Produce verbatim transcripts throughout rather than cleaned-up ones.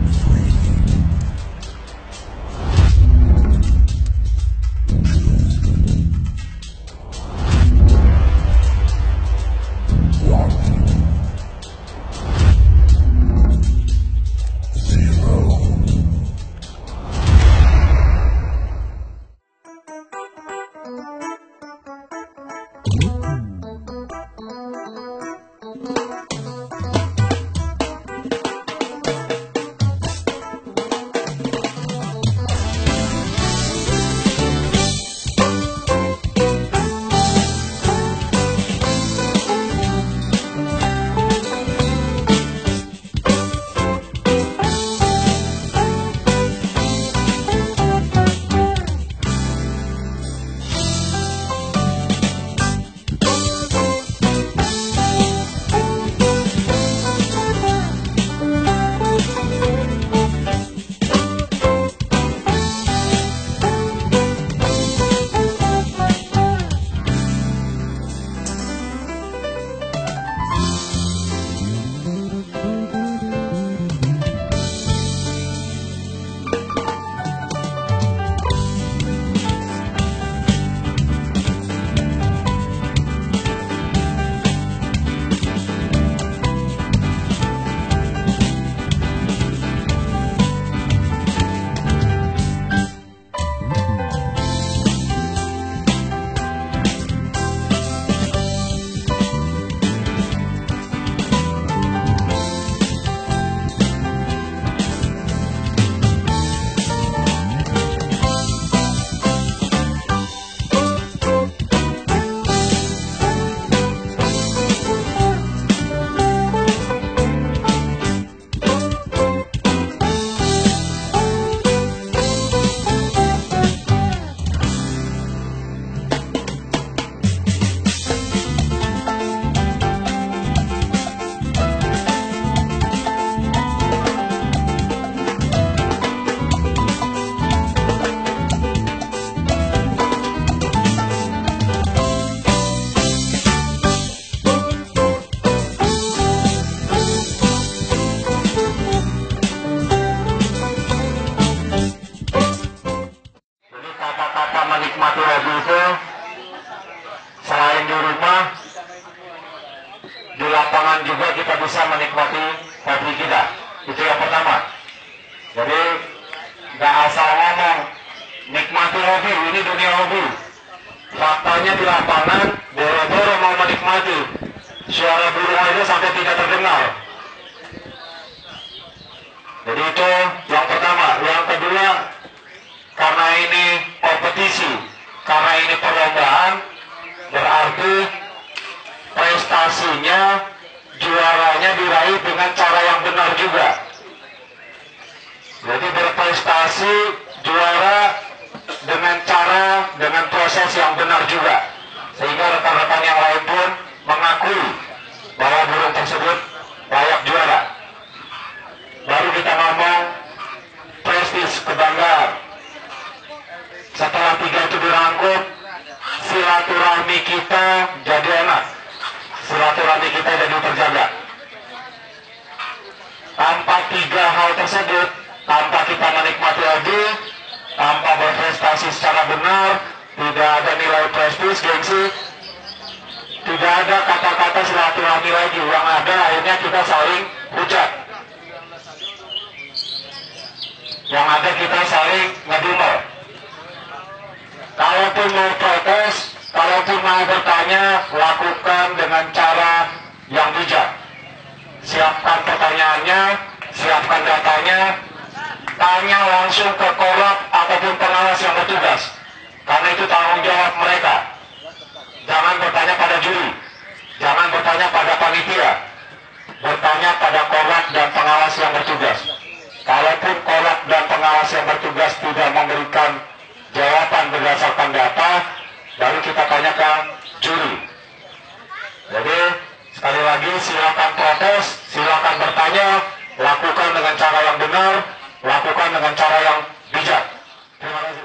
lapangan juga kita bisa menikmati hobi kita. Itu yang pertama. Jadi nggak asal ngomong nikmati hobi, ini dunia hobi. Faktanya di lapangan boro-boro mau menikmati, suara burung aja sampai tidak terdengar. Jadi itu yang pertama. Yang kedua, karena ini kompetisi, karena ini perlombaan, berarti prestasinya, juaranya diraih dengan cara yang benar juga. Jadi berprestasi, juara dengan cara, dengan proses yang benar juga, sehingga rekan-rekan yang lain pun mengakui bahwa burung tersebut layak juara. Baru kita ngomong prestis, kebanggaan. Setelah tiga itu dirangkum, silaturahmi kita jadi enak, silaturahmi kita jadi terjaga. Tanpa tiga hal tersebut, tanpa kita menikmati hobi, tanpa berprestasi secara benar, tidak ada nilai prestis, gengsi, tidak ada kata-kata silaturahmi lagi. Yang ada akhirnya kita saling hujat, yang ada kita saling ngedumel. Kalaupun mau protes, kalaupun mau bertanya, lakukan dengan cara yang bijak. Siapkan pertanyaannya, siapkan datanya, tanya langsung ke korlap ataupun pengawas yang bertugas, karena itu tanggung jawab mereka. Jangan bertanya pada juri, jangan bertanya pada panitia, bertanya pada korlap dan pengawas yang bertugas. Kalaupun korlap dan pengawas yang bertugas tidak memberikan jawaban berdasarkan data, baru kita tanyakan juri. Jadi sekali lagi, silakan protes, silakan bertanya, lakukan dengan cara yang benar, lakukan dengan cara yang bijak. Terima kasih.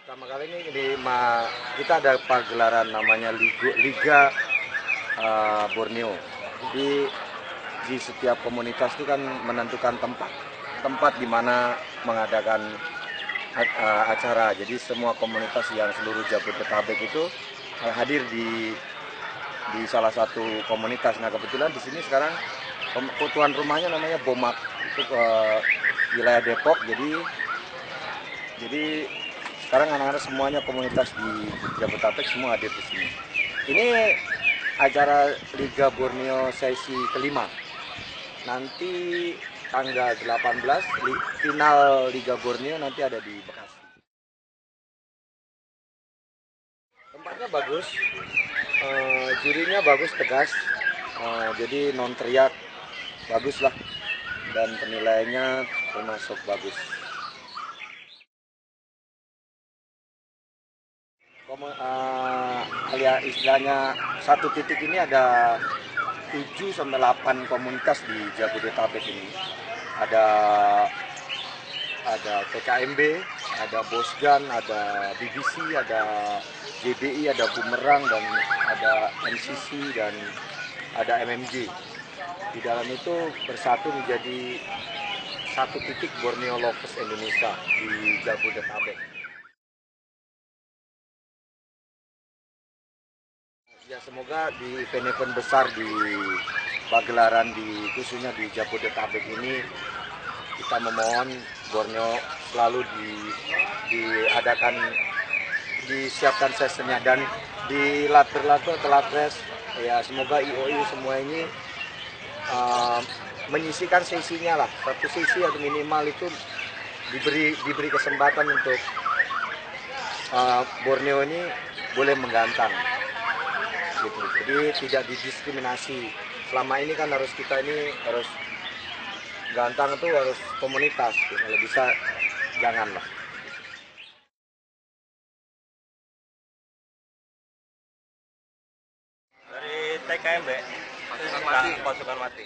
Pertama kali ini di Ma, kita ada pagelaran namanya Liga, Liga uh, Borneo. Jadi di setiap komunitas itu kan menentukan tempat tempat di mana mengadakan uh, acara. Jadi semua komunitas yang seluruh Jabodetabek itu uh, hadir di di salah satu komunitas. Nah kebetulan di sini sekarang tuan rumahnya namanya Bomak, itu uh, wilayah Depok. Jadi jadi sekarang anak-anak semuanya komunitas di Jabodetabek semua hadir di sini. Ini acara Liga Borneo sesi kelima. Nanti tanggal delapan belas final Liga Borneo nanti ada di Bekasi. Tempatnya bagus, uh, jurinya bagus, tegas, uh, jadi non teriak, bagus lah, dan penilaiannya termasuk bagus. Uh, alias istilahnya satu titik ini ada tujuh sampai delapan komunitas di Jabodetabek ini. Ada ada T K M B, ada Bosgan, ada B B C, ada J B I, ada Bumerang, dan ada M C C, dan ada M M J. Di dalam itu bersatu menjadi satu titik Borneo Lovers Indonesia di Jabodetabek. Ya semoga di event-event besar di pagelaran di khususnya di Jabodetabek ini kita memohon Borneo selalu di, diadakan disiapkan sesinya dan dilatih-latih telatih ya semoga I O I semua ini uh, menyisikan sesinya lah, satu sesi atau minimal itu diberi diberi kesempatan untuk uh, Borneo ini boleh menggantang. Gitu. Jadi tidak didiskriminasi. Selama ini kan harus kita ini harus gantang itu harus komunitas. Kalau bisa janganlah. Dari T K M B, pasukan mati. Pasukan mati.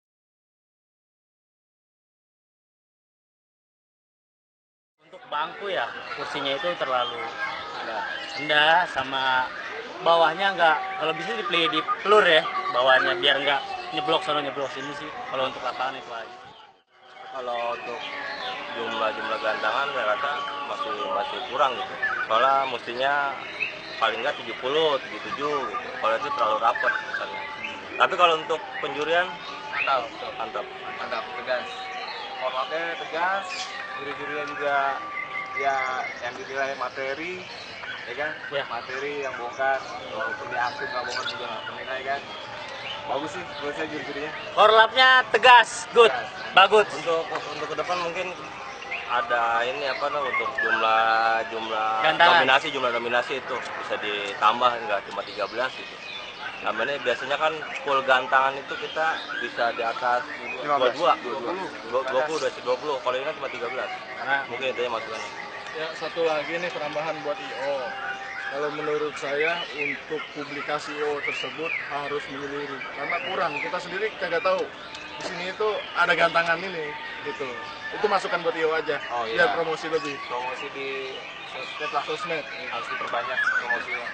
Untuk bangku ya kursinya itu terlalu rendah sama bawahnya enggak, kalau bisa dipilih di pelur ya bawahnya biar enggak nyeblok sana nyeblok sini sih kalau untuk lapangan itu aja. Kalau untuk jumlah-jumlah gantangan saya rasa masih masih kurang gitu. Soalnya mestinya paling enggak tujuh puluh, tujuh puluh tujuh gitu. Kalau itu terlalu rapat misalnya. Hmm. Tapi kalau untuk penjurian mantap, mantap, mantap, tegas. Formatnya tegas, juri-jurinya juga ya yang dinilai materi. Ya kan, ya. Materi yang bongkar, walaupun diangkut nggak bongkar juga nggak penilai kan. Bagus sih, menurut saya juri-jurinya. Korlapnya tegas, good, tegas. Bagus. Untuk untuk ke depan mungkin ada ini apa nah, untuk jumlah jumlah Gantangan. Nominasi jumlah nominasi itu bisa ditambah nggak cuma tiga belas gitu. Namanya biasanya kan full gantangan itu kita bisa di atas dua puluh dua, dua puluh, dua puluh. Kalau ini kan cuma tiga belas. Karena mungkin itu yang masukan. Ya satu lagi nih penambahan buat I O. Kalau menurut saya untuk publikasi I O tersebut harus menyeluruh karena kurang. Kita sendiri kagak tahu di sini itu ada gantangan ini, gitu. Itu masukan buat I O aja. Oh, iya. Biar promosi lebih. Promosi di sosmed lah, Sosmed harus diperbanyak promosinya.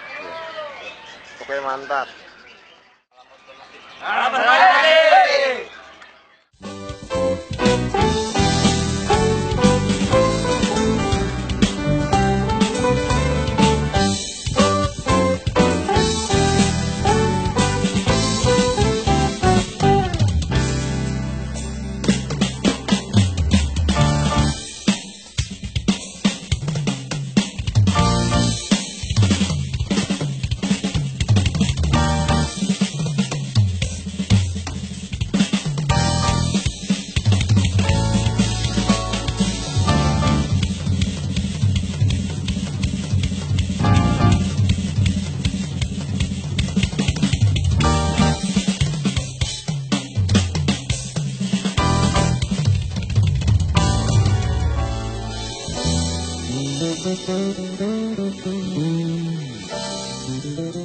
Oke mantap. Thank you.